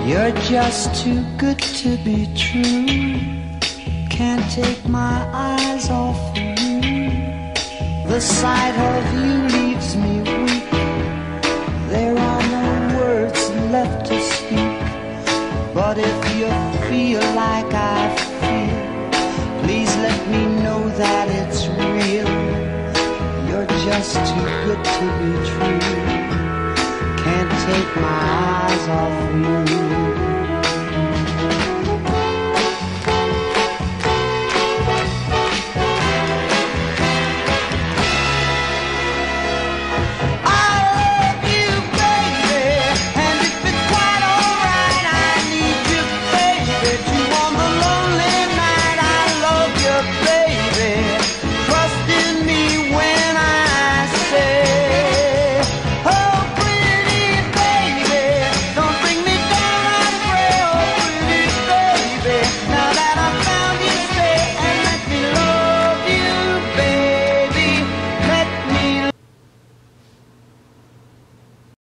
You're just too good to be true. Can't take my eyes off of you. The sight of you leaves me weak. There are no words left to speak. But if you feel like I feel, please let me know that it's real. You're just too good to be true. Can't take my eyes off you.